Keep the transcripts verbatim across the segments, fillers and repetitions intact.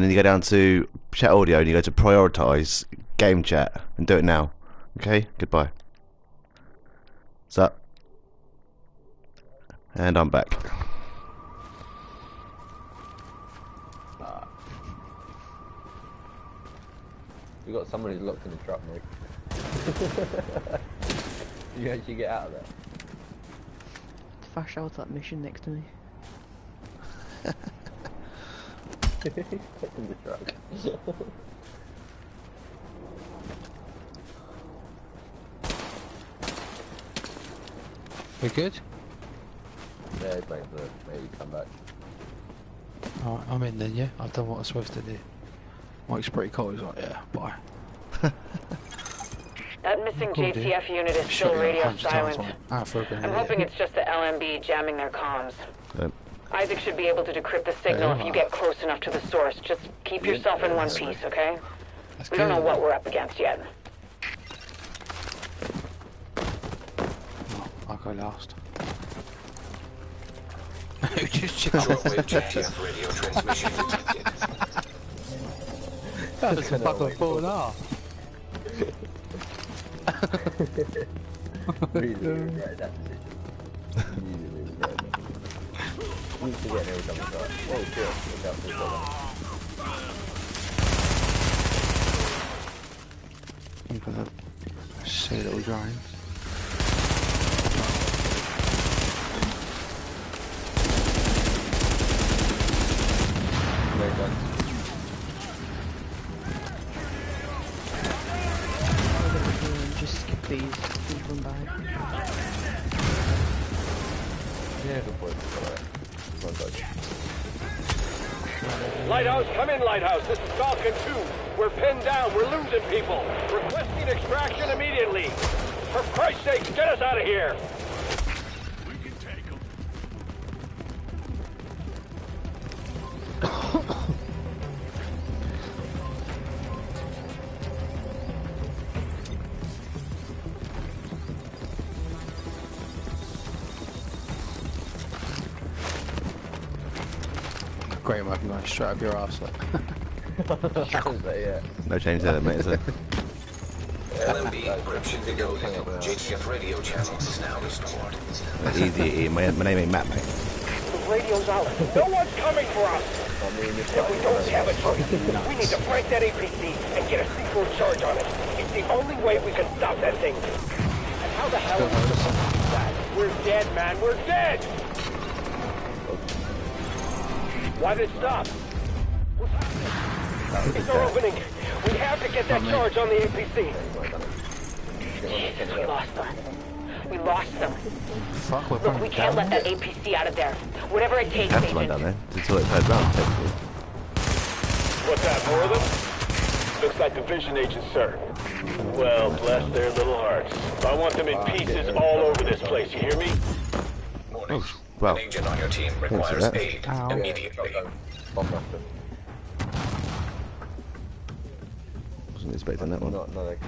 and then you go down to chat audio and you go to prioritise game chat and do it now. Okay, goodbye. What's up? And I'm back. Uh, we got someone who's locked in the truck, mate. You actually get out of there. Flash out that mission next to me. He's stuck in the truck. We good? Yeah, he's waiting for maybe come back. Alright, I'm in then, yeah? I've done what I'm supposed to do. Mike's pretty cool, he's like, yeah, bye. That missing Cool, J T F dude. unit is Shot still you a radio hundred times, silent. like, ah, for a grenade. I'm hoping it's just the L M B jamming their comms. Yep. Isaac should be able to decrypt the signal Yeah. if you get close enough to the source. Just keep yourself in one piece, okay? That's We don't know good. what we're up against yet. Oh, I'll go last. Who just checked Shortwave J T F radio transmission detected. That was a fucking four and a half. Really regret that decision. Really, really regret that. We need to get every time we try. Oh shit, look out for the I'm gonna see little grind. Very done. Just skip these. These run by. Yeah, good point. Alright. One touch. Lighthouse, come in, Lighthouse. This is Falcon two. We're pinned down. We're losing people. Requesting extraction immediately. For Christ's sake, get us out of here. We can take them. Great work, going straight up your arse. Like. Yeah. No change there, mate, is there? L M B encryption video link of J T F radio channels is now restored. Easy, easy. My, my name ain't Matt, mate. The radio's out. No one's coming for us. And we don't have a choice. We need to break that A P C and get a C four charge on it. It's the only way we can stop that thing. And how the hell are we supposed to do that? We're dead, man. We're dead. Why did it stop? It's our opening. We have to get that charge on the A P C. Jesus, we lost them. We lost them. Fuck, we're Look, we can't let that A P C out of there. Whatever it takes, Have to run down Agent. there until it turns round, technically. What's that, more of them? Looks like division agents, sir. Well, bless their little hearts. I want them in pieces all over this place, you hear me? Warning. Well, An agent on your team requires that. aid Ow. immediately. Bomb buster. wasn't expecting that one. Not, not like...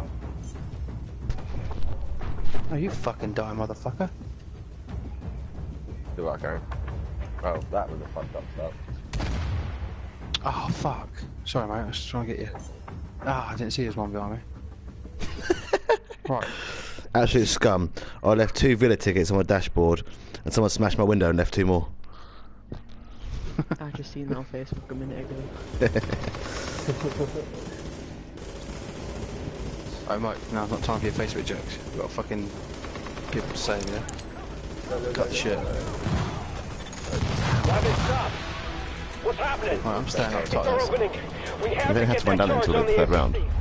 Oh, you fucking die, motherfucker. Do I go? Oh, that was a fucked up stuff. Oh, fuck. Sorry, mate, I was trying to get you. Ah, I didn't see there's one behind me. Right. Absolute scum. I left two villa tickets on my dashboard and someone smashed my window and left two more. I just seen that on Facebook a minute ago. Oh, Mike, now's not time for your Facebook jokes. We've got fucking people to say, yeah? Cut the shit. Why they stop? What's happening? Right, I'm staying up It's our tight. opening. We have You to don't have get to run that down charge until on the the third round. A P C.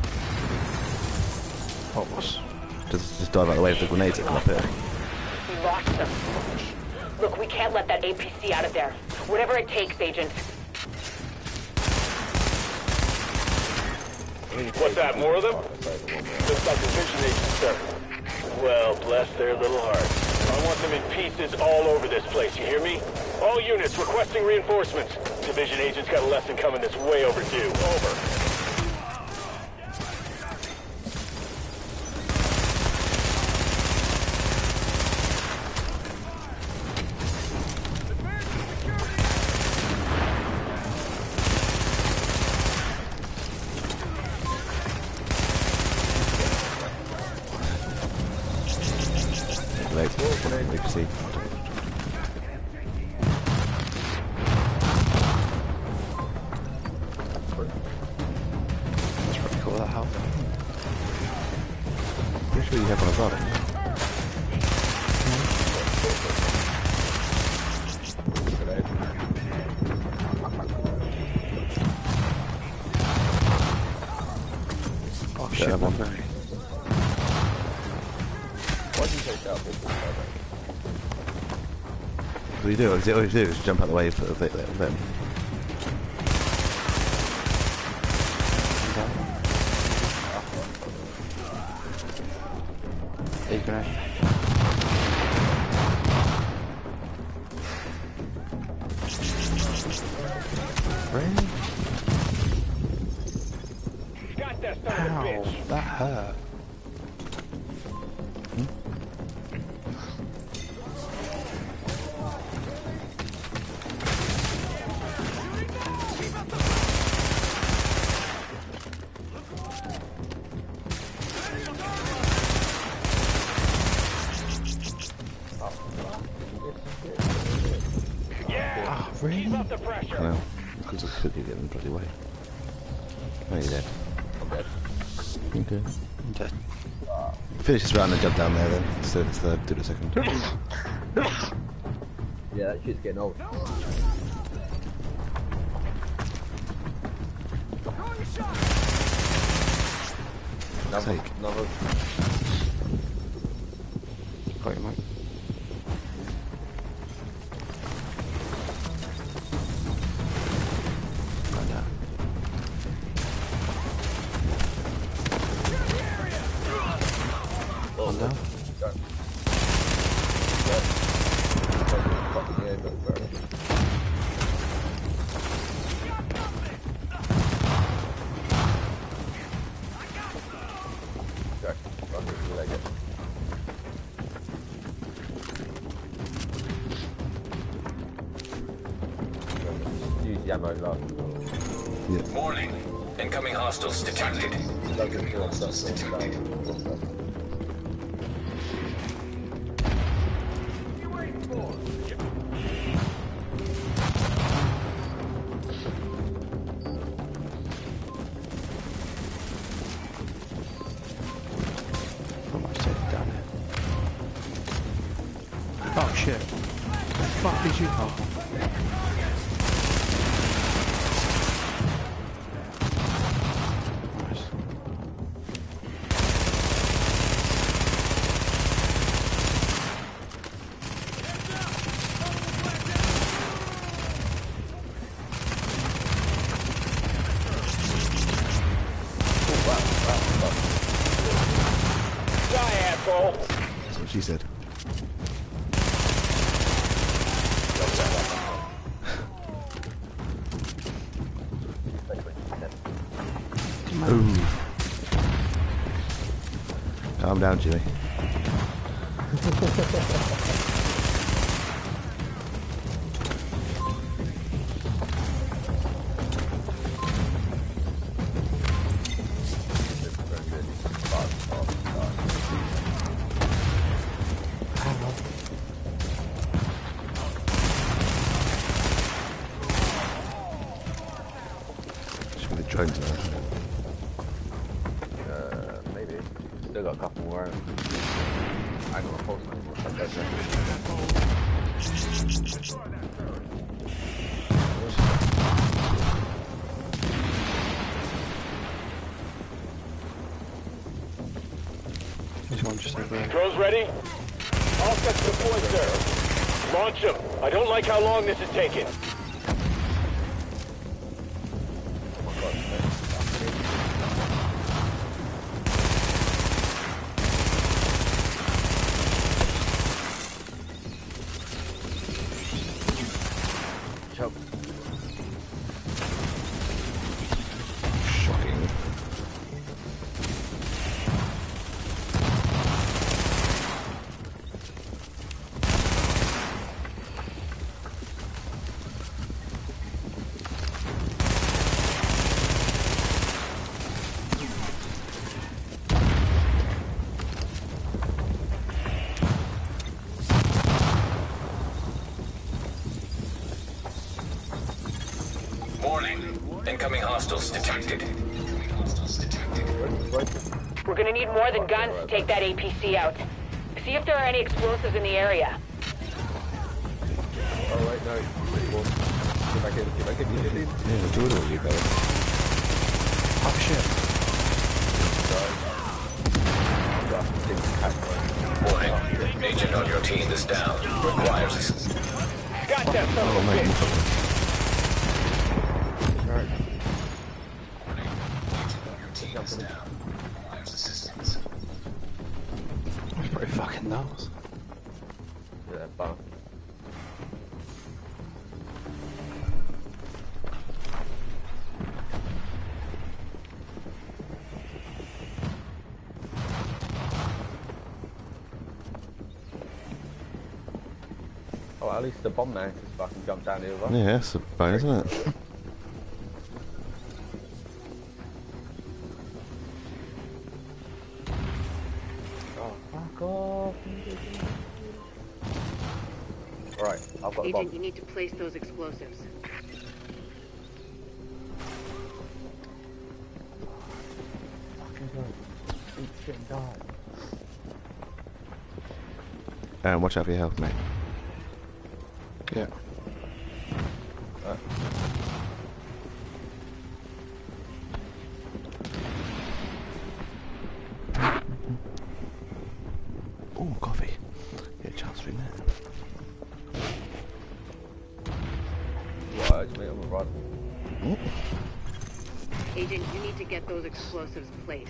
What was? Just, just dive out of the way of the grenades that come up here. We lost them. Look, we can't let that A P C out of there. Whatever it takes, Agent. What's that, more of them? Looks like division agents, sir. Well, bless their little hearts. I want them in pieces all over this place, you hear me? All units requesting reinforcements. Division agents got a lesson coming that's way overdue. Over. grenade. A P C. That's pretty cool, that health. Pretty sure you have one as well, don't you? Oh shit, have one. one. Why do you take that ball? What do you do? All you do is jump out the way of of it- of them. There you go. Really? Got that son of a Ow, bitch. that hurt. Yeah. Oh, really? Keep up the pressure. I know. Because I could get in the bloody way. Oh, you're dead. I'm dead. Okay. I'm dead. Finish this round and jump down there then. So let's uh, do it a second. Yeah, that shit's getting old. Another, Take. another. Got you, mate. Like that. One down. Fucking yeah, but bro. Jack, run with your leg it. Use the ammo last. Warning. Incoming hostiles detected. Logan kill stuff. Detected. Put my safe down here. Oh shit. The fuck did you come from? Nice. Die, asshole. That's what she said. Ooh. Calm down, Jimmy. Should be the drones now. Uh, maybe. Still got a couple more. I got a pulse knife. There's one just over there. Drones ready? All sets deployed, sir. Launch them. I don't like how long this is taking. Choke. Shocking. Incoming hostiles detected. We're gonna need more than guns to take that A P C out. See if there are any explosives in the area. Oh, wait, no. Get back in, get back in, get in. Yeah, do it all, you better. Oh shit. Warning. Agent on your team is down. Requires assistance. Got that son of a mate, bitch. That's pretty fucking nuts. Yeah, bum. Oh, at least the bomb man just fucking jumped down here, right? Yeah, it's a bonus, isn't it? Oh, fuck off. Alright, I've got the Agent, bomb. you need to place those explosives. Aaron, watch out for your health, mate. Yeah. Uh, Oh, coffee. Get a chance for it now. right, mate, I'm a rod. Agent, you need to get those explosives placed.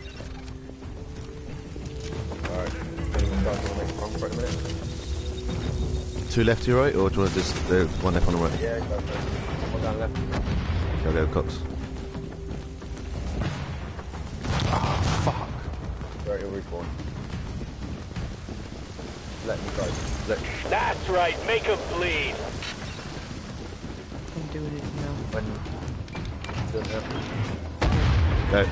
Alright, anyone guys want to make a run for it a minute? Two left to your right, or do you want to just uh, one left on the right? Yeah, go for it. One down left. Go, go, Cox. Oh fuck. Right, he'll respawn. Let me go. Let That's right, make him bleed. I'm doing it now. when doesn't happen. Go.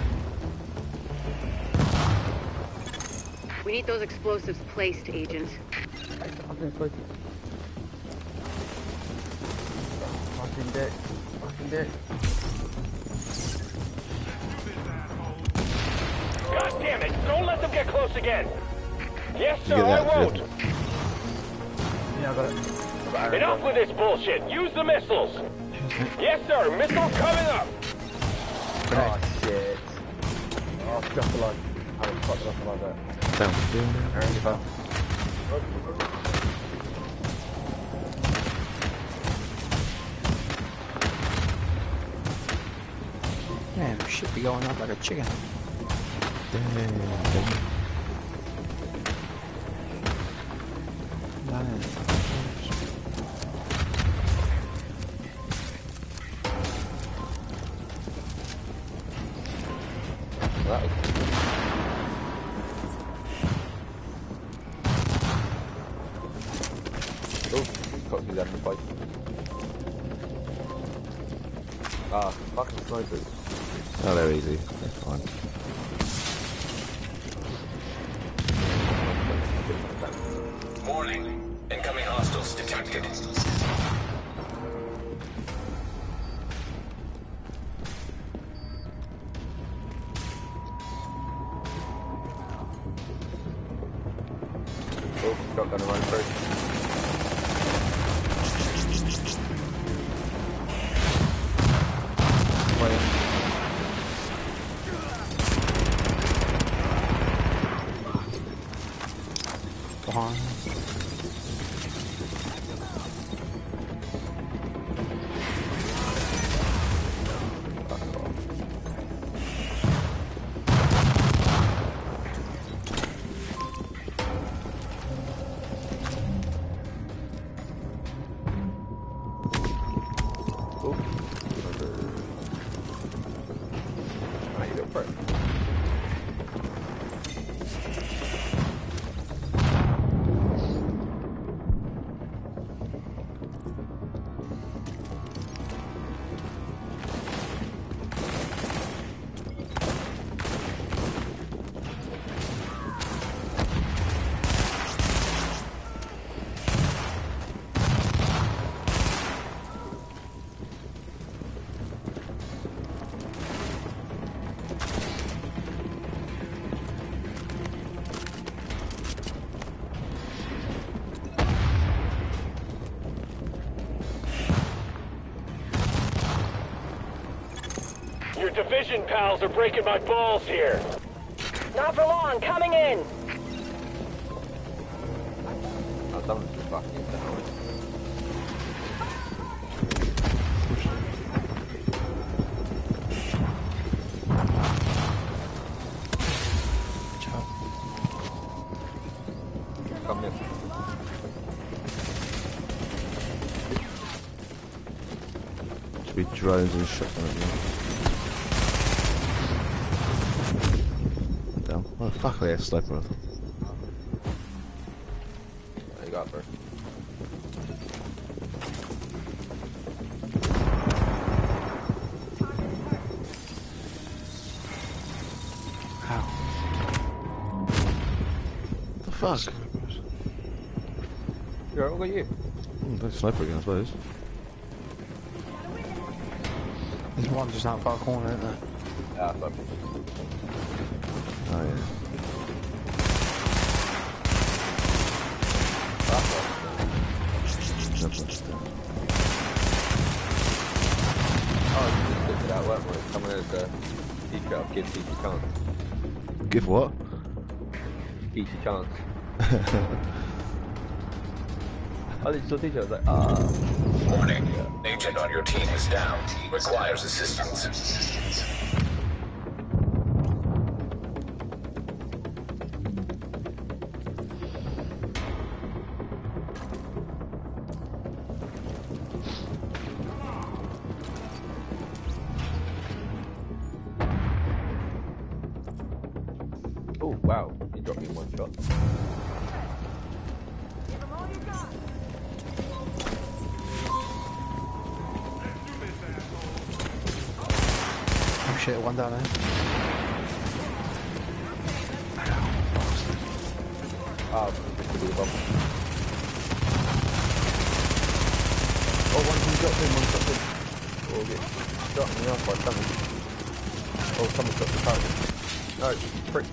We need those explosives placed, Agent. Fucking close. Fucking dick. Fucking dick. God damn it, don't let them get close again. Yes, You sir, get I that, won't. Yeah, I got it. I got Aaron. Enough with this bullshit. Use the missiles. Yes, sir. Missile coming up. Oh shit. Oh, just the line. I was fucking up like that. Down. Aaron, you fell. Man, shit be going up like a chicken. Man. That was... Oh, got to do that in the fight. Ah, fucking snipers. Oh, they're easy. They're fine. Warning. Incoming hostiles detected. Oh, shotgun around first. Behind. Right, you go for it. Your division pals are breaking my balls here. Not for long. Coming in. Oh, someone's just fucking down. Come in. Should be drones and shotgun at you. Down. Oh fuck, I have a sniper rifle. There you go, bro. How? The fuck? Yeah, what about you? Mm, that's sniper again, I suppose. There's one just out far corner, isn't there? Yeah, I thought. Oh yeah. Oh, you just looked at that work where someone has a teacher of give teacher chance. Give what? Teacher chance. Oh, they still teach. I was like, ah. Warning. Agent on your team is down. Requires assistance. Oh, wow. He dropped me in one shot. Oh shit, one down there. Ah, this could be the bomb. Oh, one one dropped in, one dropped in. Oh, get shot in the arse by someone. Oh, someone shot the target. No, prick.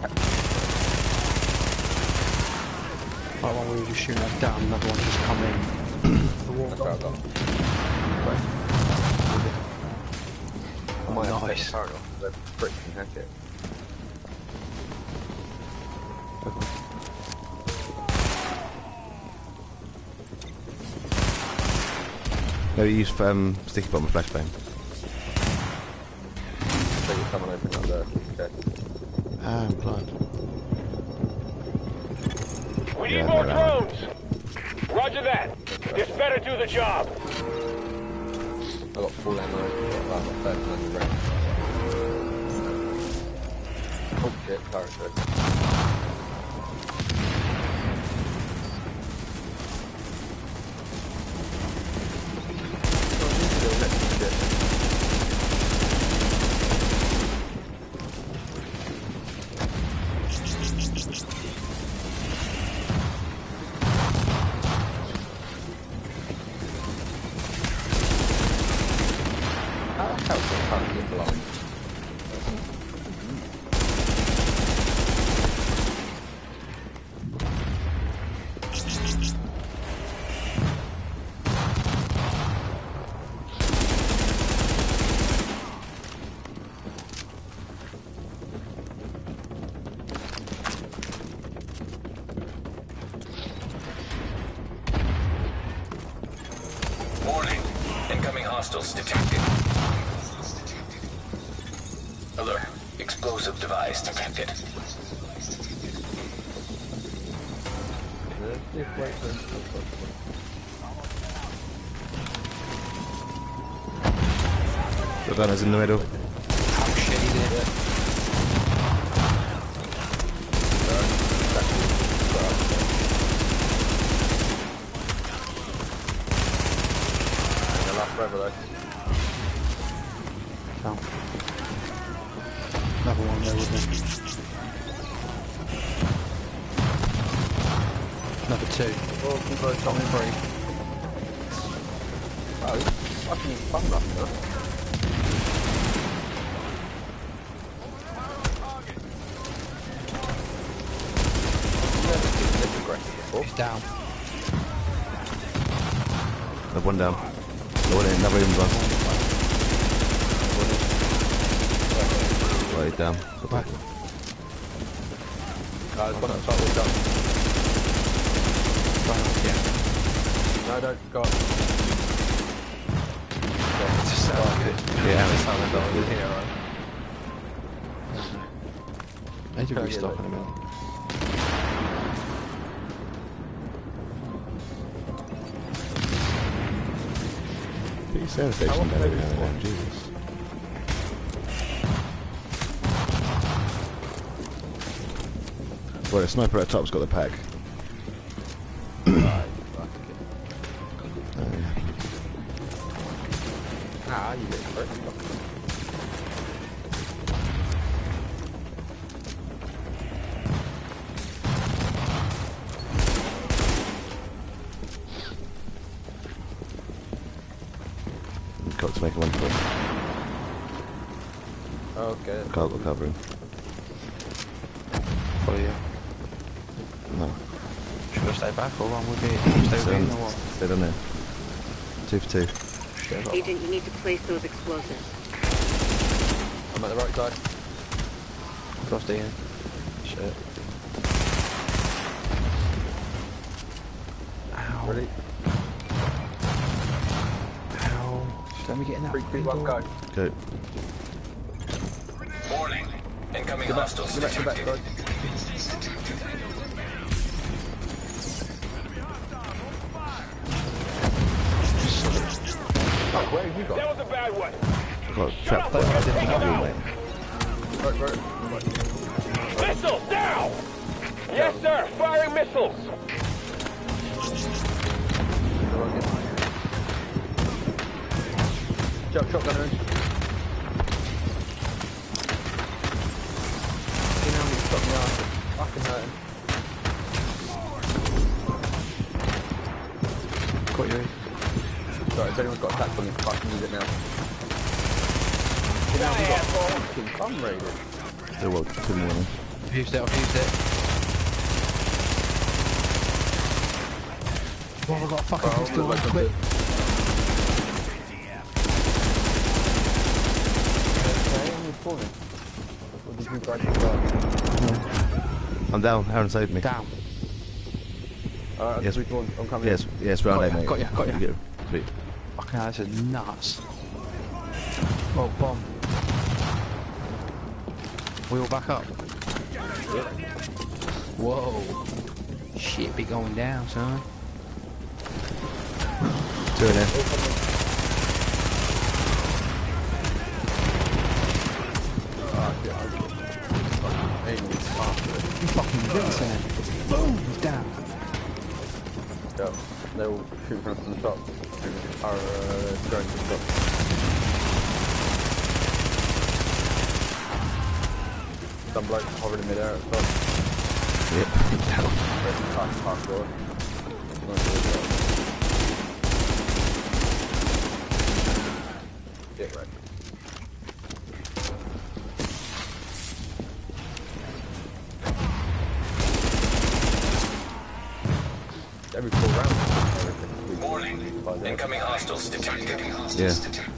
Like one where you just shoot that down, another one just come in. The wall. That's where I got. Right. I might have to take Nice. the turret off, because that prick can hack it. No, you use um, sticky bomb and flashbang. So you someone open up the chest. Ah, I'm blind. We need Yeah, more no, no. drones. Roger that. This better do the job. I got full ammo. Well, I got thirteen hundred rounds. Oh shit, turret shot. Warning. Incoming hostiles detected. Alert. Explosive device detected. The gunner's in the middle. Oh shit, he did. They'll last forever though. Down. Another one there with me. Another two. Oh, keep on coming free. Oh, he's fucking fun enough, huh? He's down. Another one down. Another one in, another in one. Oh, he's down. Where? Uh, there's one at the top, we're done. Right, yeah. No, don't, go on. It just sounds good. Yeah. It just sounds like good here, right? I need to Oh, yeah, restock in a like- minute. Put your service station long down have every they now and been then, Jesus. Well, the sniper at the top's got the pack. Right, fuck it. Oh, yeah. Ah, you get hurt. Got to make a one for it. Okay. Can't got covering. Follow you. No. Should I stay back or run with it? Stay with Stay me on, or what? stay down there. Two for two. Shit, I've got- Agent, you need to place those explosives. I'm at the right side. Crossed in. Shit. Ow. Ready? Ow. Just let me get in that. Three, two, fucking one, door. go. Go. Warning. Incoming Go back, hostiles go back, go back, detected. guys. Oh, where have you That got? was a bad one. Got trapped there. I didn't know you, mate. Right, right. Missiles down! Yes, sir. Firing missiles. Shot, shotgunner in. You know how many shot me after. Fucking hurt him. Got you. Sorry, if anyone's got a tack on him, fucking use it now. You know how we got fucking fun raided. There was two more. then. I've used it, I've used it. Well, I've got a fucking Oh, pistol, look, quick. Okay, I'm respawning. What did you guys do? I'm down. Aaron saved me. Down. Alright, Yes. yes. Respawn. I'm coming Yes, yes, round Got A, ya, mate. got ya, got ya. Get- Sweet. Fucking hell, this is nuts. Oh, bomb. We all back up. Whoa. Shit be going down, son. Two in there. Ah, shit, I'm fucking aiming after it. You fucking rinsing it. Boom! He's down. Yeah, they're all shooting from the top. Our uh, drones from the top. Some bloke hovering in midair at the top. Yep. Down. Where's the car park door? Get right. Every four rounds. everything. Warning. By the- Incoming hostiles detected. Yeah.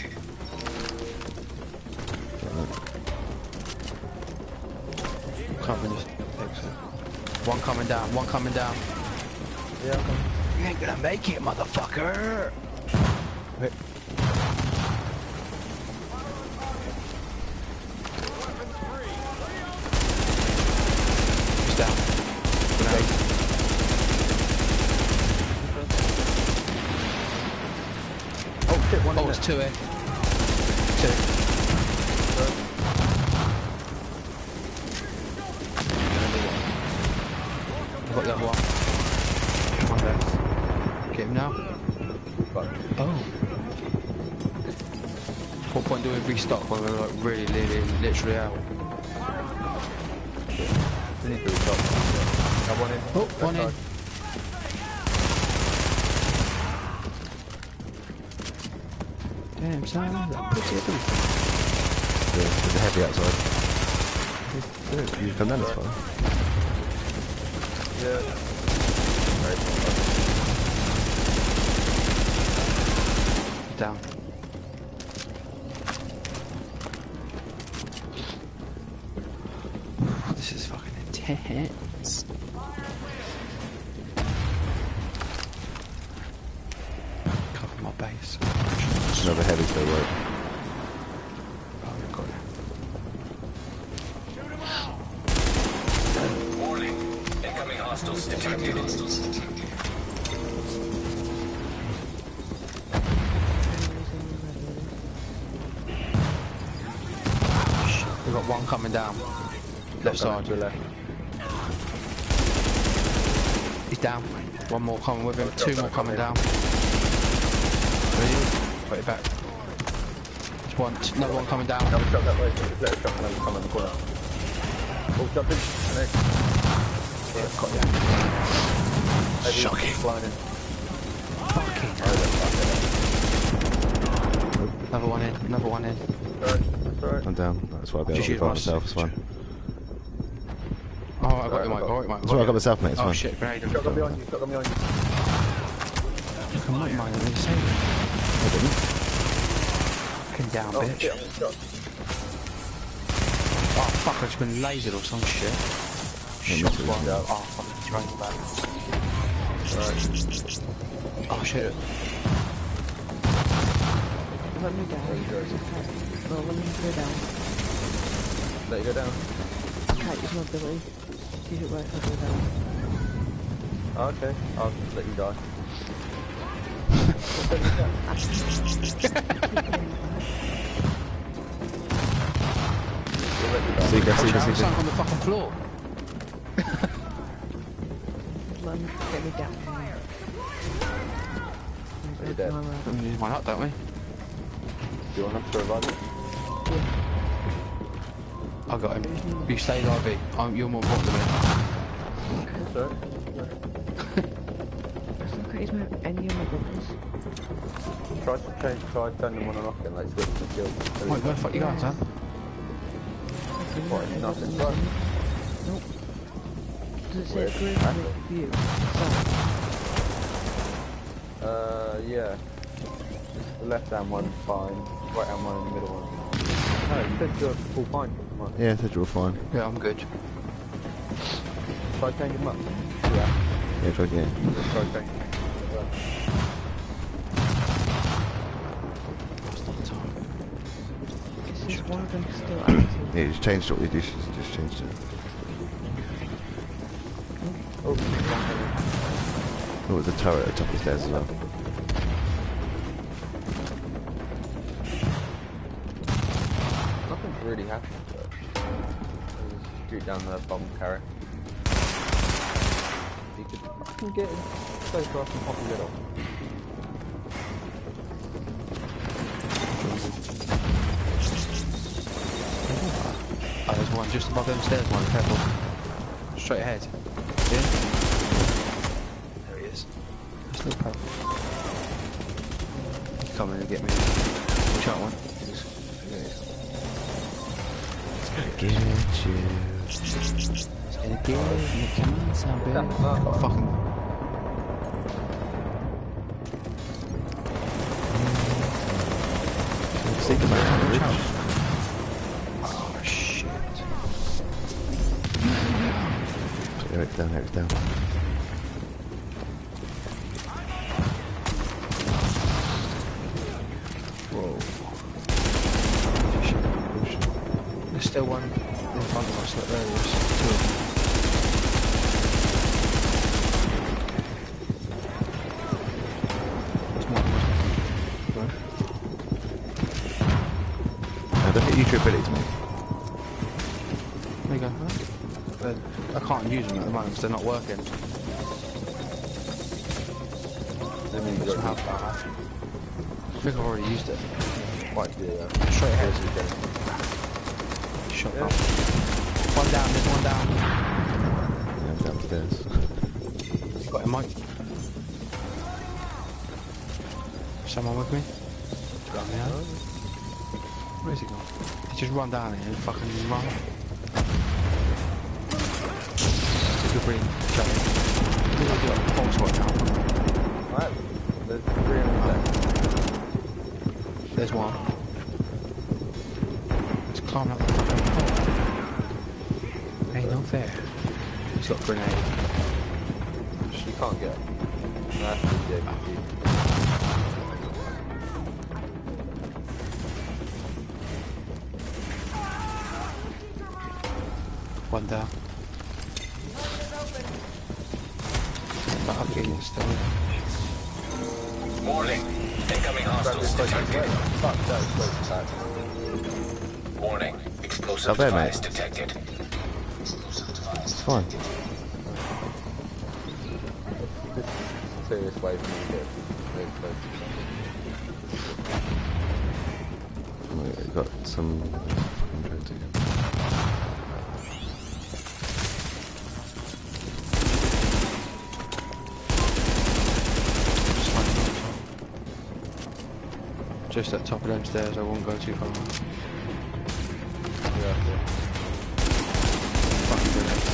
Covering this. One coming down, one coming down. Yeah, I'm coming. You ain't gonna make it, motherfucker! Wait. He's down. Grenade. Oh shit, one Oh, in it's there. two here. Two. I've got the other one. One there. Get him now. Fuck. Oh. What point do we restock when we're like really, really, literally out? We need to restock. Got one in. Oh, one in. Left Damn, son, that pussy everything. Yeah, there's a heavy outside. Good. You come down this far. side. Yeah. Right. He's down. this is fucking intense. Cover my base. It's another heavy to the right. Oh, got it. Warning. Incoming hostiles detected. We've got one coming down. Left side. To the left. He's down. One more coming with him. Two more coming down. Ready? Put it back. There's one. Another one coming down. Another shot that way. Let it shot and come in the corner. Oh, jump in. Next. Yeah, got you. Shocking. Flying in. Fucking. Another one in. Another one in. Sorry. Sorry. I'm down. That's why I'll be able Just to shoot find once. myself. It's fine. Oh, I got you, mate. Alright, mate. That's why I got myself, mate. It's Oh fine. shit, grenade. Shotgun behind you. Shotgun behind you. Come on, mate. Let me save you. I didn't. Fucking down, Oh, bitch. shit, I'm shot. Oh fuck, I've just been lasered or some shit. Yeah, Shot me too. one. Yeah. Oh fuck, it's running back. Right. Oh shit. Let me down. There you go. No, let me go down. Let you go down. I can't use my ability. See if it works, I'll go down. Oh, okay. I'll just let you die. We'll let you die. Seeker, Watch seeker, out, seeker. something on the fucking floor. Let me get me down. You're dead. No, no. We need one up, don't we? Do you want us to revive it? I got him. You stay I V. I'm, you're more important than me. Sorry? I still can't use my, any of my buttons. Try to change, try to turn them on and off again, like switch the skills. Wait, where the fuck you going, son? What, nothing, right? Nope. Does it say Weird. green Huh? view? Uh, yeah. The left hand one, fine. Right hand one and the middle one. No, it says you're full fine. Come on. Yeah, I said you were fine. Yeah, I'm good. Try changing them up. Yeah. Yeah, try again. Try changing them. Is one of them still active? Yeah, you just changed it. You just, just changed it. Oh, Oh, there's a turret at the top of the stairs as well. nothing's really happening, but just shoot down the bomb carrier. You could fucking get it so fast and pop his head off. Oh, there's one just above them stairs, one. Careful. Straight ahead. Yeah? There he is. That's no problem. He's coming to get me. Watch out, one. Get you. It's gonna get you. Come on, son, baby. Oh, fucking. Seeker, mate. Watch out. Oh, shit. Eric's down, Eric's down. Whoa. There's still one in front of us. Look, there he is. Two of them. There's one. Now, don't get you your abilities, mate. There you go. Huh? I can't use them at the moment because they're not working. Let me Put go some health to down. I think I've already used it. quite the uh, Straight ahead. again. Shot Yeah. up. One down, there's one down. Yeah, I'm downstairs. You got him, Mike? Someone with me? Down there. Where's he gone? He just run down here and fucking run. Good bring. Shut him. We're gonna do like a false right now. Right, there's three on the left. There's one. It's climbing up the fucking pole. Ain't not fair. He's got a grenade. You can't get. That's the A P C. One down. But I'm getting still. Warning. Incoming hostiles detected. Fuck that, close attack. Warning. Explosive Up there, device mate. detected. It's fine. Serious way for me to get very close. We've got some fucking drones again. Just at the top of them stairs, I won't go too far. Yeah, yeah. Fucking grenades.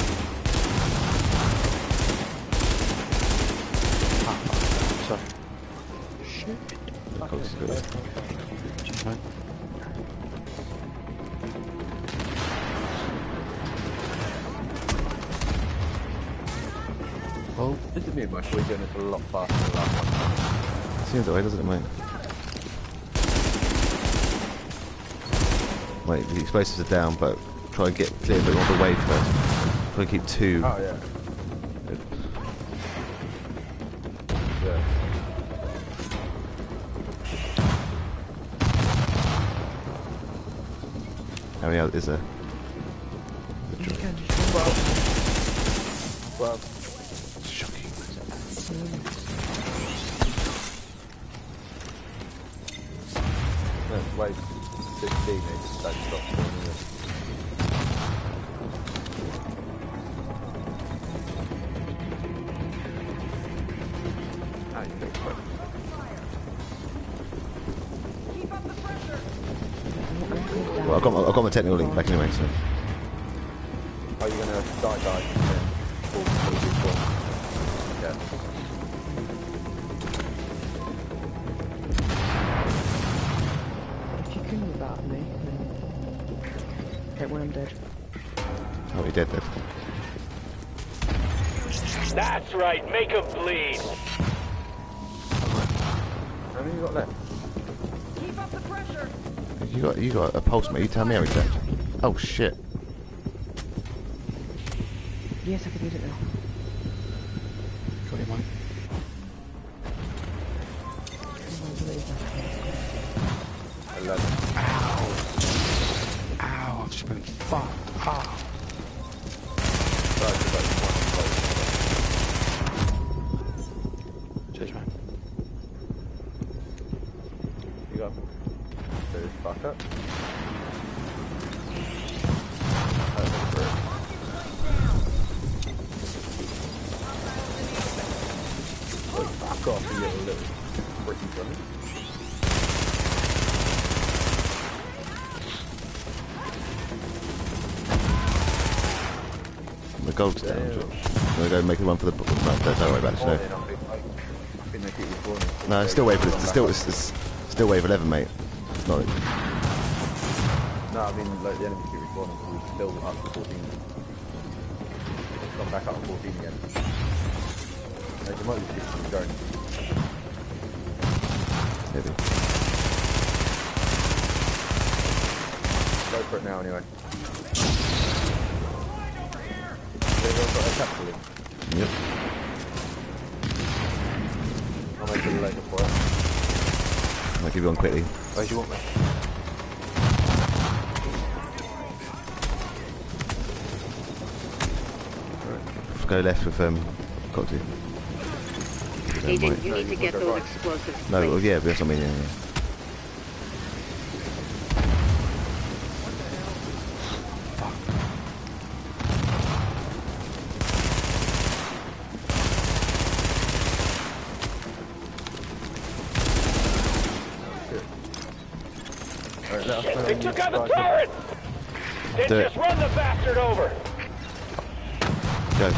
Ah, fuck. Sorry. Shit. The cogs is good. Just fine. Oh, This is me and Mush, we're doing this a lot faster than the last one. seems that way, doesn't it, mate? Wait, the explosives are down, but try and get clear a bit more of the way first. Try and keep two. Oh, yeah. Yeah. How many others is there? You can just Well, well, Shocking. no, wave sixteen is that stops doing this. Ah, you get quick. Well, I've got my, I've got my technical link back anyway, so. Are you gonna die, die, and then pull, pull, pull, pull? Yeah. If you can revive me, then... Okay, when I'm dead. Oh, he dead then. That's right, make him bleed. How many you got left? You got you got a pulse, mate. You tell me how it's dead. Oh shit. Yes, I can use it now. Got him on. Eleven. Ow! Ow, I've just been fucked up. Sorry, just like one Cheers, man. close. You go. There is fuck up. That's great. Fuck off, you little little freaky dummy. The gold's down. I'm gonna go make the one for the. No, don't worry about it. Oh, No, then I think, I, I think they keep respawning. no, it's still wave. It's still it's, it's still wave eleven, mate. It's not. No, I mean, like, the enemies keep respawning, so we're still up to fourteen. It's gone back up to fourteen again. Like, you might just keep going. Maybe. Go for it now, anyway. They've got a capsule in. Yep. I'll make it later for it. I'll give you one quickly. Where do you want me? Go left with um, got to. Agent, you need to get those explosives. No, placed. well, yeah, but that's what I mean. Yeah, yeah. Alright, let us know They when took you out the start turret! Then Do it. just run the bastard over! Go.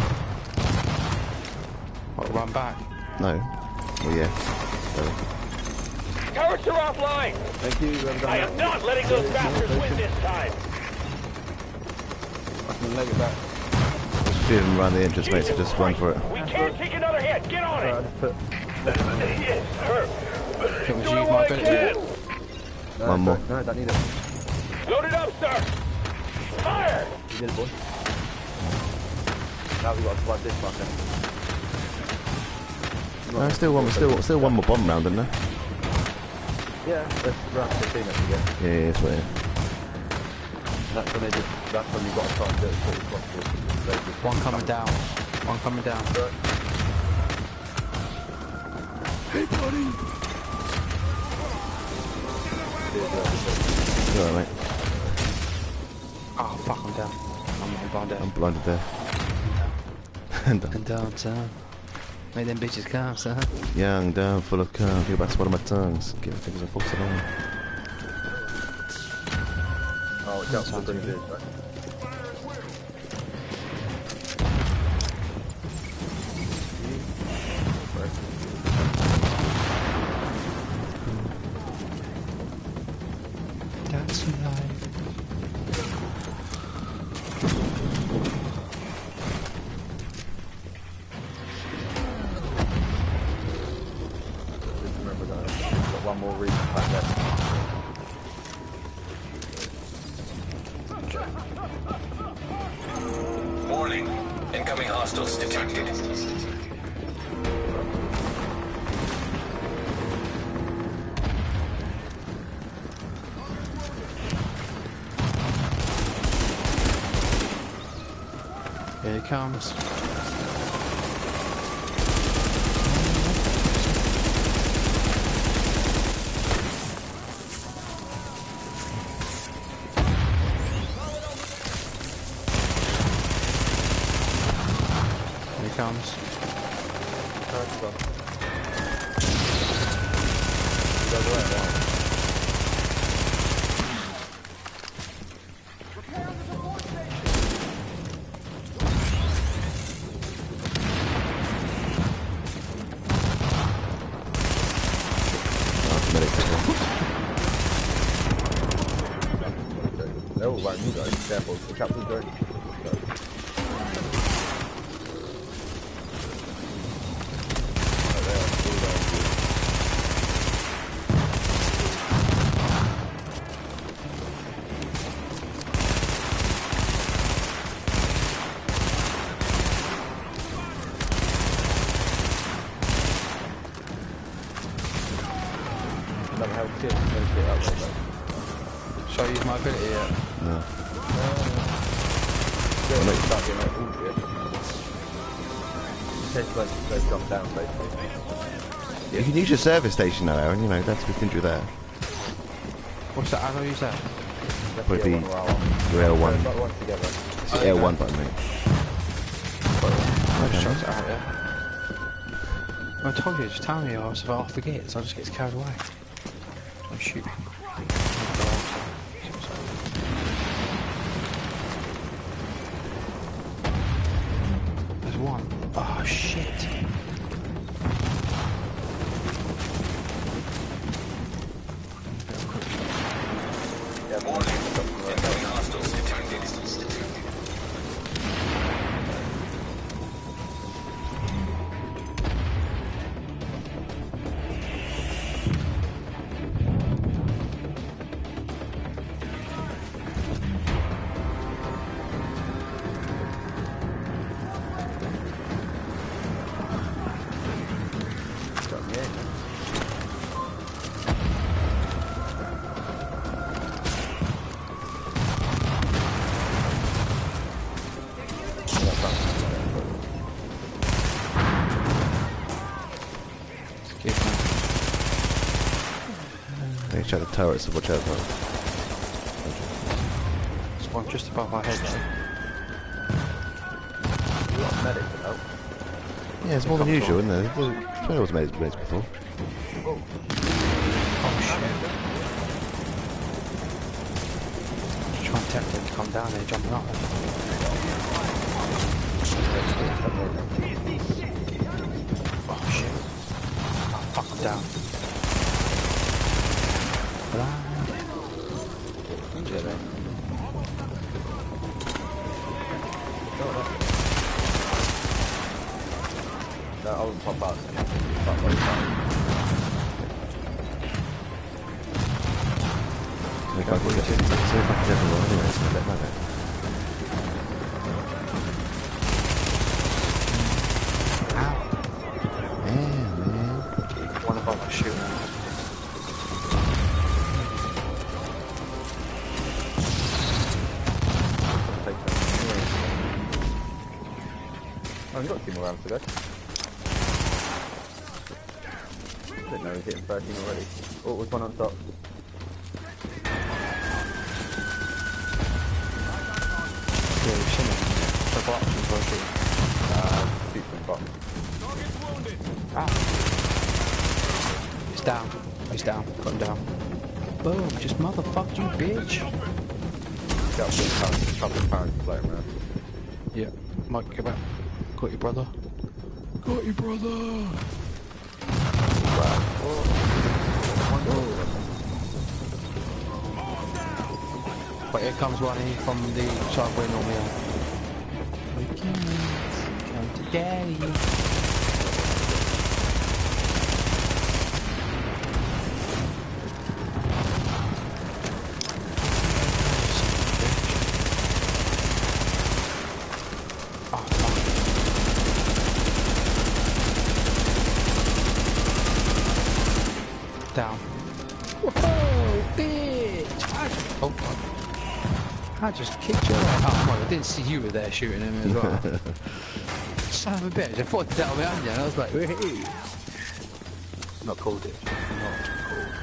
What, run back? No. Well, yeah. Sorry. Turrets are offline! Thank you, whoever done I that. am not letting those bastards win this time! I can and leg it back. There's a few of them around the entrance, mate, so just run for it. We can't take another hit. Get on Alright, it. just put. Yes, sir. Can we Doing use what my I ability? can. No, One more. don't- No, don't need it. Load it up, sir. Fire. You did it, boy. Now we got to flood this fucker. No, still one, still, still one more bomb round, isn't there? Yeah, let's round fifteen up again. Yeah, yeah, that's what it is. And that's when they just, that's when you've got to try and do it as quick as possible. So just- One coming down. One coming down. You alright, mate? Oh fuck, I'm down. I'm, I'm blind I'm down. blinded there. And And down, son. Make them bitches come, son. young, down, full of cum, think about swallowing my tongues. Give things a box along. Oh, it's out for the beers, right? That's life. Just remember that. Got one more reason pack left. Warning. Incoming hostiles detected. Here he comes. Here he comes. Nice one. You guys alright now? Oh, medic. They're all around you guys. Careful, the captain's going. Another health kit, health kit up there, mate. Shall I use my ability yet? No. Still not stuck in that bullshit. In case they, they jump down, basically. You can use your service station now, Aaron, you know, that's we can do that. What's that? How do I use that? That's Would the be L one or R one. your L one. They're not one together. It's the L one button, mate. I just shot it out there. I told you, just tell me, I was about to forget, so I just get carried away. Don't shoot me. There's one. Oh shit. Yeah, Warning. Incoming hostiles detected. They check the turrets, so watch out for it. There's one just above my head though. You got medic to help. Yeah, it's more than usual, isn't there? There's plenty of medics medics before. Oh shit. Just trying to tempt him to come down there, jumping up. Oh shit. Oh fuck, I'm down. I wouldn't pop out. Pop out. If I could get see if I could ever run anyway, so let that Ow. Yeah, man. One above my shoe now. Take them. Oh, I've got two more rounds to go. I didn't know he was hitting thirteen already. Oh, was one on top. Yeah, we've seen it. Triple options for a shoot. Uh, shoot from bottom. Ah. He's down. He's down. Got him down. Boom. Just motherfucked you, bitch. Got a couple, couple of pounds floating around. Yeah. Mike, get back. Got your brother. Got your brother. But here comes one in from the side where normally are. We can't come to daddy. Oh, fuck. Down. Whoa, bitch! I just, oh, I just kicked you away. Oh, my, I didn't see you were there shooting him as well. Son of a bitch, I thought that was behind you, and I was like, hey. Not called it. Not called.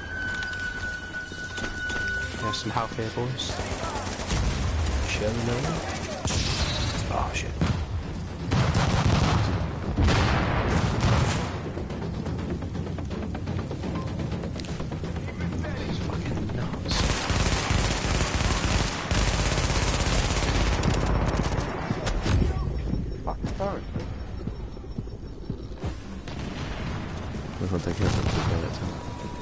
There's some health here, boys. Shall we know? Oh, shit. It's fucking nuts. Fucking turret. We can't take care of something like that time.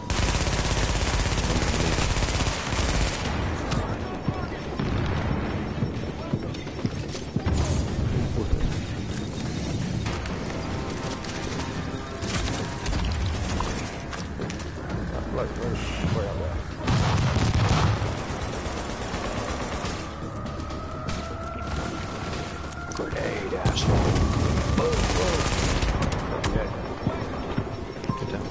Like, way, way up there. Grenade, asshole. Whoa, whoa. Yeah. Get down.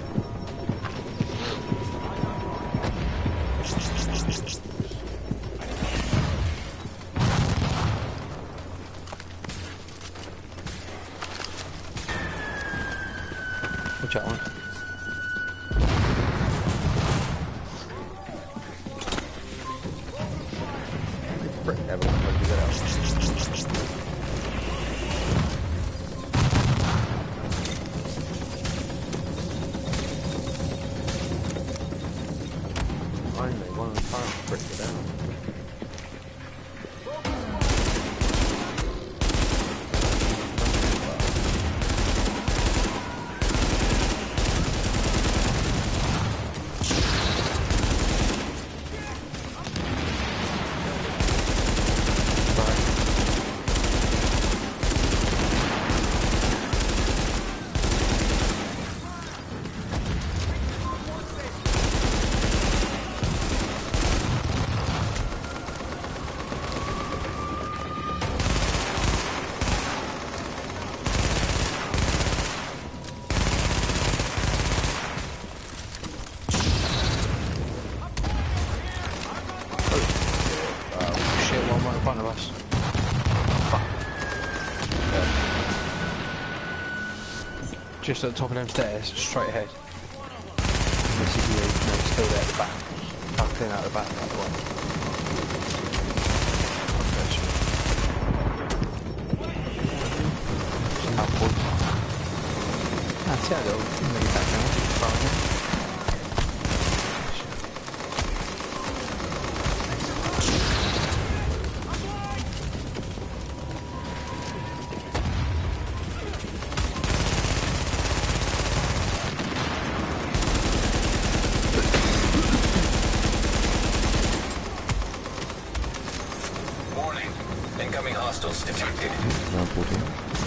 Watch out, one. Frick, everyone, where'd you get out? Finally, one of the time, frick it down. Shit, one right in front of us. Fuck. Just at the top of them stairs, straight ahead. This is you, no, he's still there at the back. I'll clean out the back, out the way. Okay, shit. Some help, boys. That's it, though. Maybe back now. Fine. Warning. Incoming hostiles detected. Round fourteen.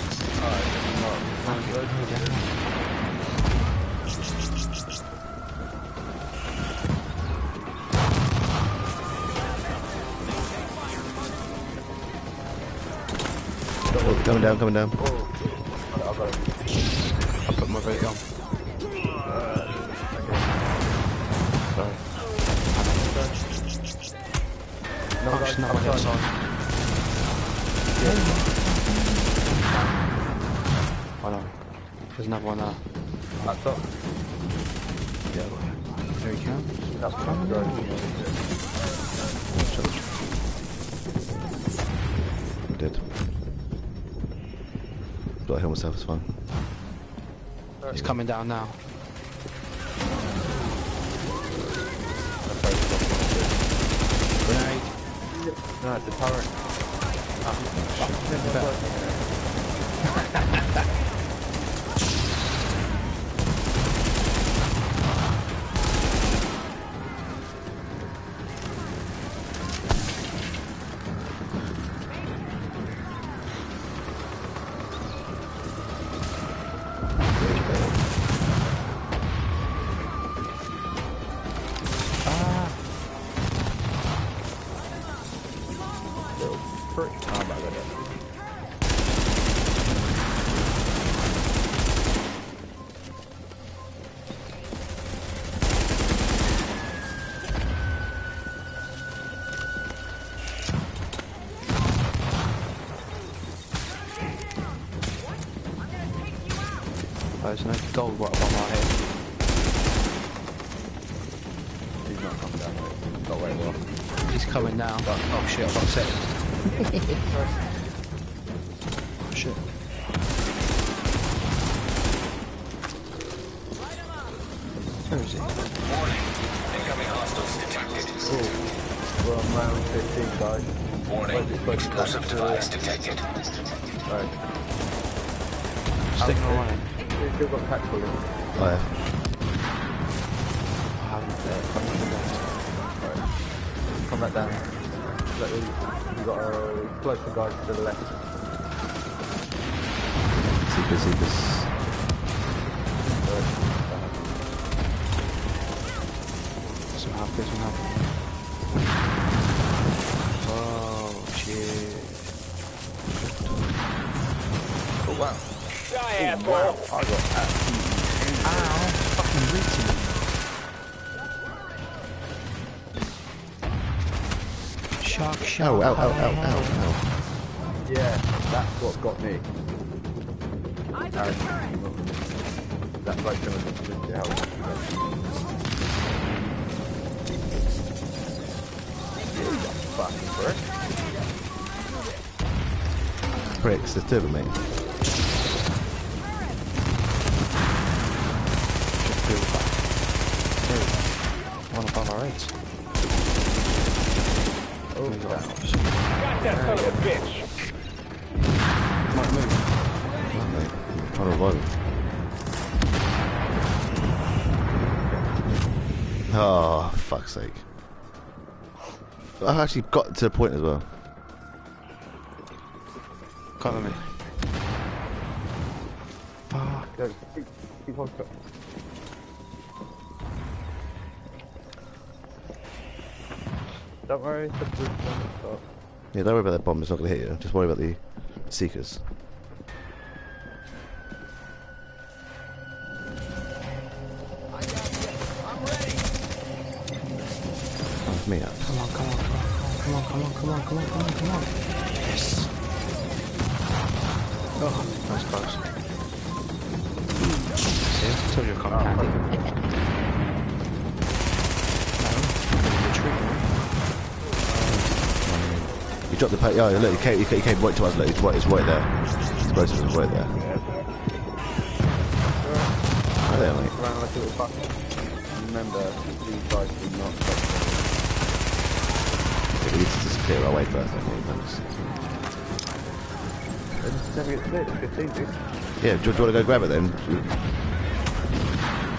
Oh, coming down, coming down. I put my boot on. Sorry. No, Oh, there's another one outside. Oh no. There's another one there. Up top. There he comes. That's coming. I'm dead. Got to heal myself, it's fine. He's coming down now. Grenade. No, it's a turret. There's no gold right above my head. He's not coming down. Not very well. He's coming now. Oh shit, I've upset him. Oh shit. Where is he? Warning. Incoming hostiles detected. Cool. We're on round fifteen, guys. Warning. Explosive device detected. Right. Stick around. We've still got tactical in. I have. I haven't uh, come on the Right. Come back down. Let me, we've got a closer guys to the left. Seekers, seekers. This one half, this one half. Oh shit. Oh wow. Die, asshole. Wow. I got that. Ow, fucking reaching me. Shark, shark. Ow, ow, ow, ow, ow, ow. Yeah, that's what got me. And that's like gonna just help. Fucking prick. Pricks, there's two of them, mate. One above our heads. Oh, Got that son of a bitch. Might move. Oh, mate. I'm trying to revive him. Oh, fuck's sake. I've actually got to the point as well. Cover me. Fuck. Go, keep, keep on top. Don't worry, the blue one stop. Yeah, don't worry about that bomb, it's not going to hit you. Just worry about the seekers. Oh, me up. Come on, come on, come on, come on, come on, come on, come on, come on. Yes. Oh, that's close. See, I told you I'd come handy. You dropped the pa- oh, look, he came, he came right to us, look, it's right, it's right there. Explosives is right there. Right there, mate. Around like a little bucket. Remember, these guys do not stop. Yeah, we need to just clear our way first, I think, thanks. It's never gets cleared, it's fifteen, dude. Yeah, do, do you want to go grab it then?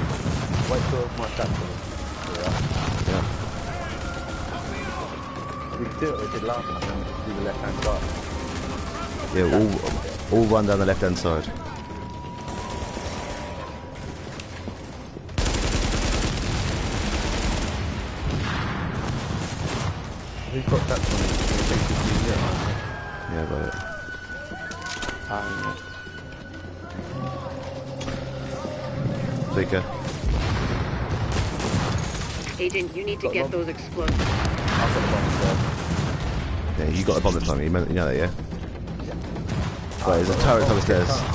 Wait till my tactical. Yeah. We can do it like we did last time, then do the left hand side. Yeah, all, all run down the left hand side. Who's got that one? Yeah, I got it. Um, Flicker. Agent, you need to get those explosives. I've got the bomb as well. Yeah, you got the bomb this time, you know you know that, yeah? Yeah. Right, there's a turret upstairs. Go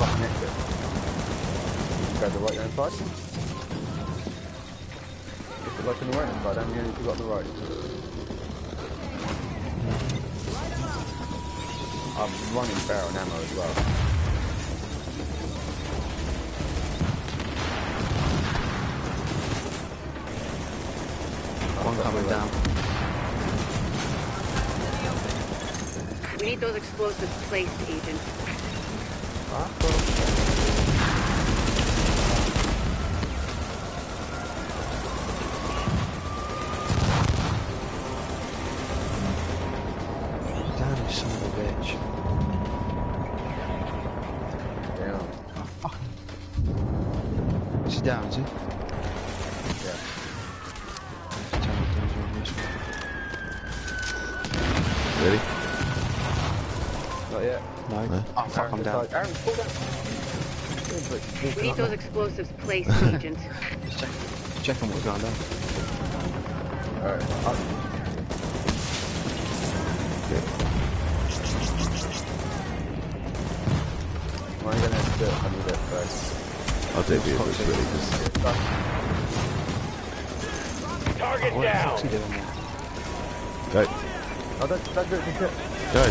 the right hand side. If the right on the right hand side, then you only got the right. I'm running barrel and ammo as well. one coming down. We need those explosives placed, Agent. Down, you son of a bitch. Damn. Oh, fuck. Is he down, is he? Yeah. Turn it down, turn this way. Really? Not yet. No. No. Oh, fuck, I'm down. Aaron, pull down. We need those explosives placed, Agent. Just check, checking what's going on. Alright, up. Am I gonna do it? I need it first. I'll take it, it's really just... Target What the down. fuck's he doing there? Go, Oh, that's, that's it, that's it. go.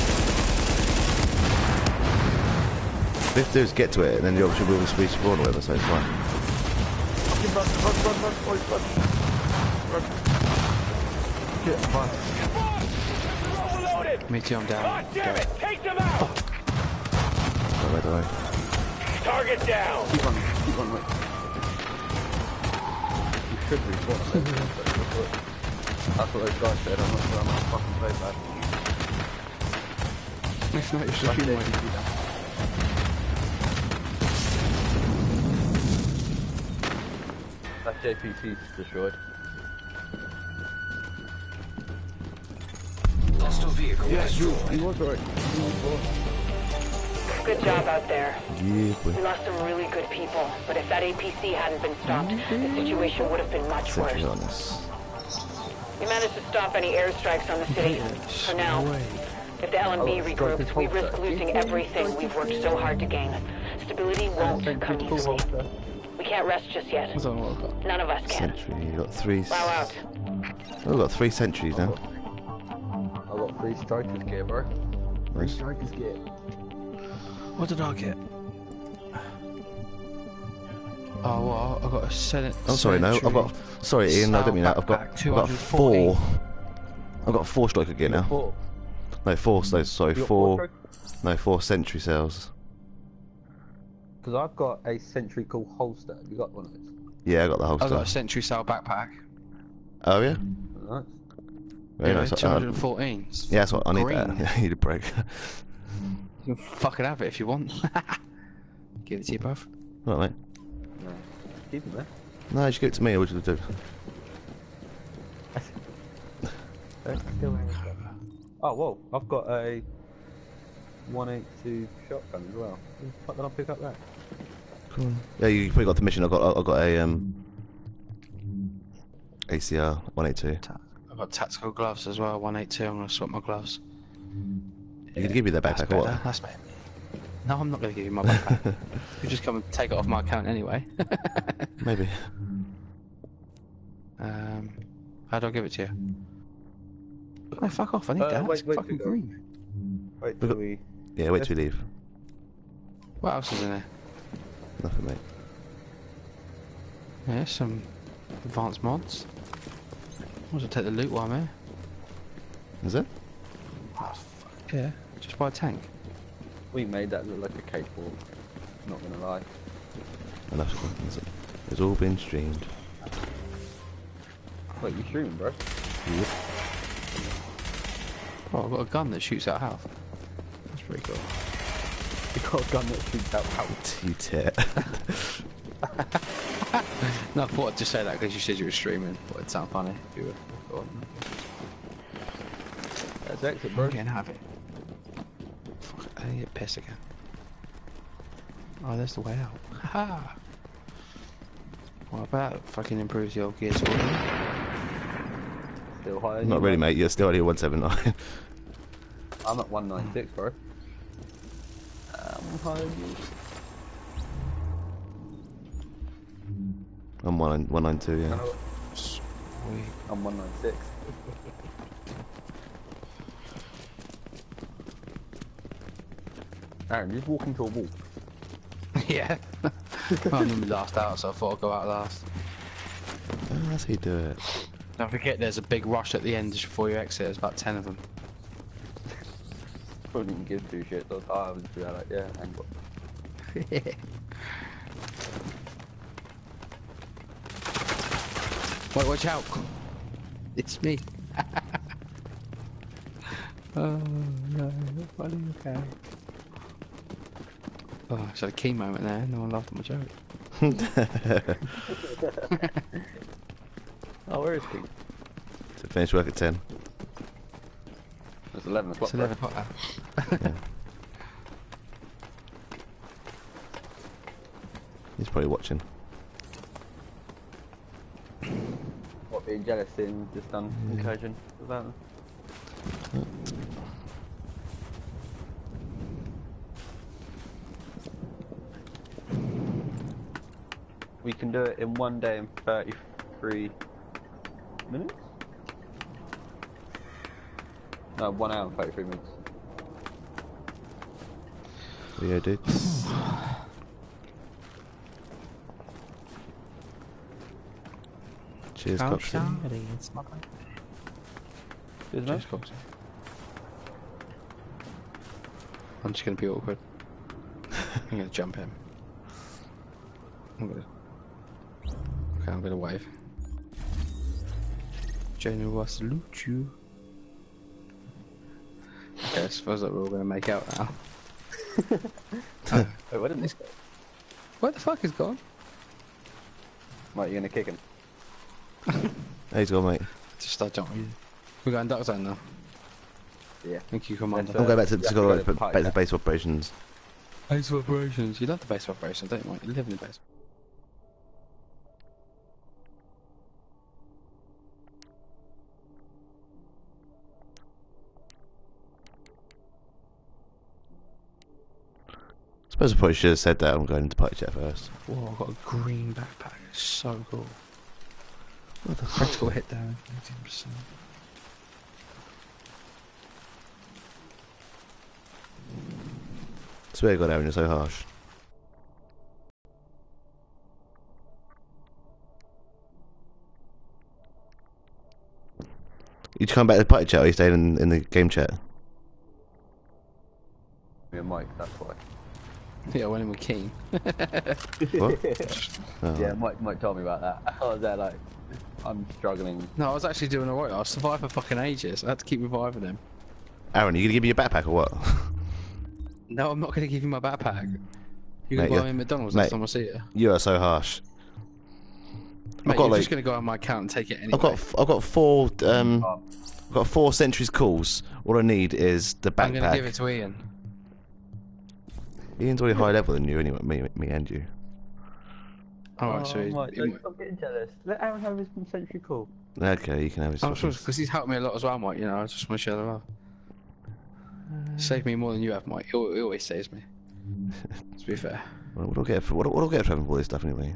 What you have to do is get to it, and then you obviously will respawn or whatever, so it's fine. Fucking run, run, run, run, boys, run. Run. Shit, fine. Overloaded. Me too, I'm down. God damn it. Take them out. Don't worry, don't worry. Target down. Keep on, keep on, wait. You should respawn. That's what those guys said, I'm not sure I'm not fucking play bad. If not, it's just Right you there, know. you do that. That J P C's destroyed. Hostile vehicle Yeah, you, destroyed. he was alright. He was alright. Good job out there. Yeah, boy. We lost some really good people, but if that A P C hadn't been stopped, the situation would have been much Sentry worse. on us. We managed to stop any airstrikes on the city. For now, if the L and B Oh, regroups, strike we is risk holster. losing everything we've worked so hard to gain. Stability won't come easily. We can't rest just yet. I don't know what I've got. None of us can. Sentry, you got three... Bow out. Oh, we've got three sentries now. I got three strikers gear, bro. Three Nice. strikers gear. What did I get? Oh, well, I got a Senate. I'm sorry, no, I've got... Sorry, Ian, I don't mean that. I've got, I've got four... I've got four striker gear now. Four. No, four, so, sorry, You got four... No, four sentry cells. Because I've got a sentry called holster. Have you got one of those? Yeah, I got the I holster. got a Century Cell backpack. Oh, yeah? Nice. Very Yeah, nice. two Uh, hundred fourteen. yeah, that's what I need. That. Green. Yeah, I need a break. You can fucking have it if you want. Give it to you both. Right, mate. No. Keep them there. No, just give it to me. What should I do? Don't steal any stuff. Oh, whoa. I've got a one eighty-two shotgun as well. Who the fuck did I pick up that? Cool. Yeah, you probably got the mission. I got. I got a um. A C R one eighty-two. I've got tactical gloves as well, one eighty-two. I'm going to swap my gloves. You can give me that That's backpack or better. what? That's better. No, I'm not going to give you my backpack. You just come and take it off my account anyway. Maybe. um, how do I give it to you? No, fuck off. I need Uh, that. wait, It's wait, fucking wait, green. Wait We till got- we... Yeah, wait till we leave. What else is in there? Nothing, mate. Yeah, some advanced mods. I'll just take the loot while I'm here. Is it? Oh, fuck yeah. Just buy a tank. We made that look like a cakewalk. Not gonna lie. Enough. It's, it's all been streamed. Wait, you streaming, bro? Yep. Oh, I've got a gun that shoots out health. That's pretty cool. You got a gun that shoots out out. You tit. No, I thought I'd just say that because you said you were streaming. Thought it'd sound funny if you were recording. That's exit, bro. I'm getting out of it. Fuck, I need to get pissed again. Oh, there's the way out. Haha. What about fucking improves your gear sword? Still higher. Not really, mate. You're still only at one seventy-nine. I'm at one ninety-six, bro. I'm higher than you. I'm one one nine two. Yeah. Sweet. I'm one ninety-six. Aaron, you just walk into a wall. Yeah. I'm gonna be last out, so I thought I'd go out last. Oh, that's how you do it. Don't forget, there's a big rush at the end just before you exit. There's about ten of them. Probably didn't give two shits. I was, I was just be like, yeah, hang on. Wait, watch out! It's me. Oh no, funny, okay. Oh, it's had a key moment there. No one laughed at my joke. Oh, where is he? To finish work at ten. It's eleven o'clock. It's eleven o'clock now. Yeah. He's probably watching. What, being jealous in just done incursion? Was that? We can do it in one day and thirty-three minutes? No, one hour and thirty-three minutes. Yeah, dude. Cheers, How Coxie. shiny it's my Cheers, Cheers, Coxie. I'm just gonna be awkward. I'm gonna jump him. I'm gonna. Okay, I'm gonna wave. General, I salute you. Okay, I suppose that we're all gonna make out now. Wait, where did this go? Where the fuck is gone? Mate, you're gonna kick him. Hey, he's gone, mate. Just start jumping. We're going duck zone now. Yeah. Thank you, Commander. Let's, I'm uh, going back to, yeah, to, we go gotta back to, party back to now. base operations. Base of operations. You love the base of operations, don't you, mate? You live in the base. I suppose I probably should have said that. I'm going into party chat first. Whoa, I've got a green backpack. It's so cool. What the fuck? Critical hit down, eighteen percent. Swear to God, Aaron, you're so harsh. You come back to the party chat or you stayed in, in the game chat? Me and Mike, that's why. Yeah, I went in with Keen. What? Oh. Yeah, Mike, Mike told me about that. I was there like, I'm struggling. No, I was actually doing alright. I survived for fucking ages. I had to keep reviving him. Aaron, are you going to give me your backpack or what? No, I'm not going to give you my backpack. You're Mate, going to buy you're- me McDonald's mate, next time I see you. You are so harsh. Mate, got, you're like- just going to go on my account and take it anyway. I've got f- I've got four um Oh, I've got four centuries calls. All I need is the I'm going to give backpack. it to Ian. Ian's already higher level than you anyway. Me, me and you. Alright, so oh, he, Mike, he, don't stop getting jealous. Let Aaron have his century call. Okay, you can have his. I'm sure because he's helped me a lot as well, Mike. You know, I just want to share the love. Saved me more than you have, Mike. He al- he always saves me. To be fair. Well, what do I get for what do what do I get for having all this stuff anyway?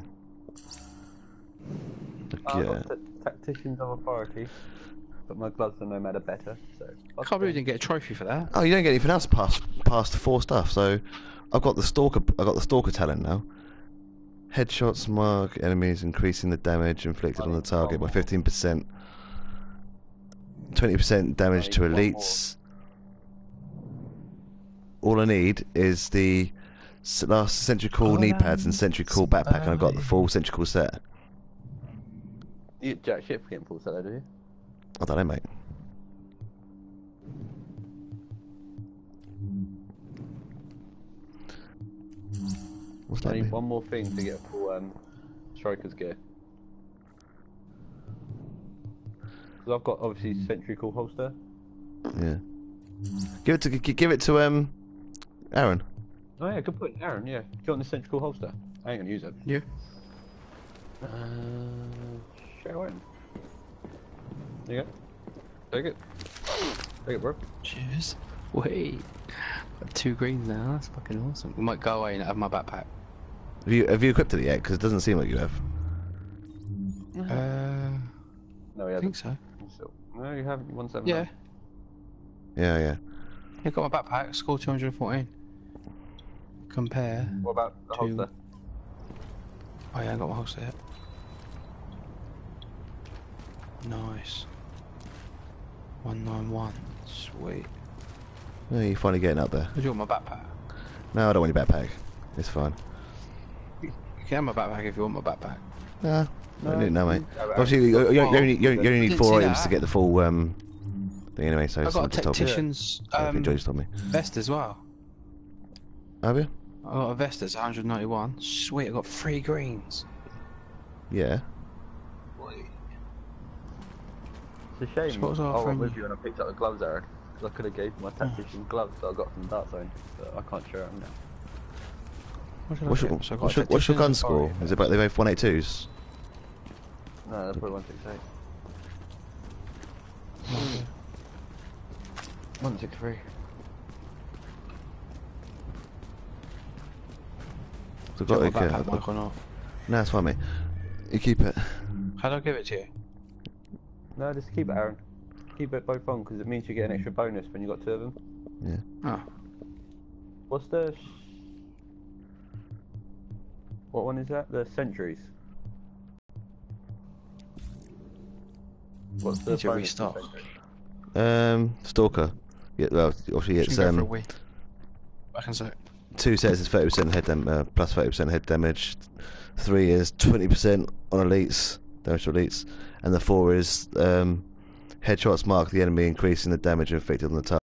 Look, I've yeah. got t- tacticians of authority, but my gloves are no matter better. So I can't believe we didn't get a trophy for that. Oh, you don't get anything else past past the four stuff. So, I've got the stalker. I've got the stalker talent now. Headshots mark enemies, increasing the damage inflicted on the target by fifteen percent. Twenty percent damage to elites. All I need is the s- last Sentry Call knee pads and Sentry Call backpack, and I've got the full Sentry Call set. you get jack shit for getting full set, do you? I don't know, mate. What's I that need mean? one more thing to get full um, striker's gear. Because I've got obviously sentry call holster. Yeah. Give it to g- give it to um, Aaron. Oh yeah, good point, Aaron. Yeah, do you want the sentry call holster? I ain't gonna use it. Yeah. Uh, share it. There you go. Take it. Take it, bro. Cheers. Wait. Got two greens now. That's fucking awesome. We might go away and have my backpack. Have you have you equipped it yet? Because it doesn't seem like you have. Uh, No, he I hasn't. think so. So, no, you haven't. One seven. Yeah. Yeah, yeah. I got my backpack. Score two hundred fourteen. Compare. What about the to- holster? Oh yeah, I got my holster yet. Nice. one ninety-one. Sweet. Oh, you're finally getting up there. What do you want my backpack? No, I don't want your backpack. It's fine. You can have my backpack if you want my backpack. Nah, I don't need it now, mate. Yeah, but Obviously, you, you, you, Well, only, you, you only need didn't four see items that. to get the full um thing anyway. So I someone got a just told me. tactician's I think um, Joyce told me. vest as well. Have you? I got a vest that's one hundred ninety-one. Sweet, I got three greens. Yeah. It's a shame. So what was our I was friend- with you when I picked up the gloves, Aaron. Because I could have gave my tactician gloves that I got from Dart Zone, but I can't share them now. What should I What's your, get? So I got what's a your, what's your gun tactician's score? authority. Is it about they both one eighty-twos? No, that's probably one six eight. one six three. So I've Do you got want like, my uh, backpack, Mike, or not? no, it's fine, mate. You keep it. How do I give it to you? No, just keep it, Aaron. Keep it both on because it means you get an extra bonus when you got two of them. Yeah. Oh, What's the? What one is that? The sentries. What's the need to bonus for restock. sentries? Um, Stalker. Yeah, well, obviously Just it's gonna go for a um wee. Back in a sec. two sets is thirty percent head dam uh, plus thirty percent head damage. Three is twenty percent on elites, damage to elites, and the four is um headshots mark the enemy, increasing the damage inflicted on the target.